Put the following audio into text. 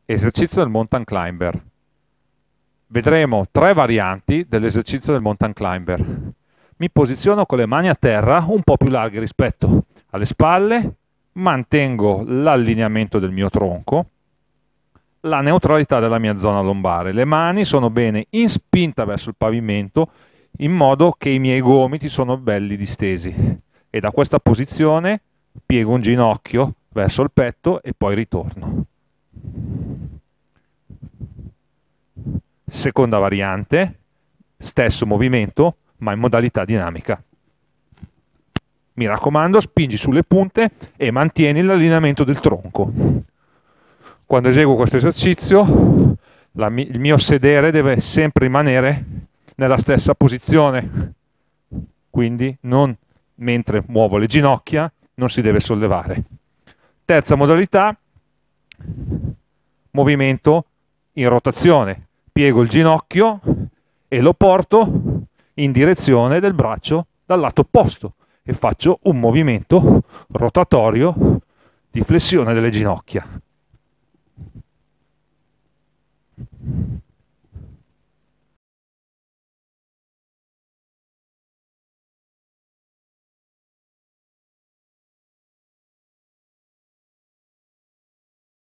Esercizio del mountain climber. Vedremo tre varianti dell'esercizio del mountain climber. Mi posiziono con le mani a terra un po' più larghe rispetto alle spalle, mantengo l'allineamento del mio tronco, la neutralità della mia zona lombare. Le mani sono bene in spinta verso il pavimento, in modo che i miei gomiti sono belli distesi. E da questa posizione piego un ginocchio verso il petto e poi ritorno. Seconda variante, stesso movimento, ma in modalità dinamica. Mi raccomando, spingi sulle punte e mantieni l'allineamento del tronco. Quando eseguo questo esercizio, il mio sedere deve sempre rimanere nella stessa posizione. Quindi mentre muovo le ginocchia non si deve sollevare. Terza modalità, movimento in rotazione. Piego il ginocchio e lo porto in direzione del braccio dal lato opposto e faccio un movimento rotatorio di flessione delle ginocchia.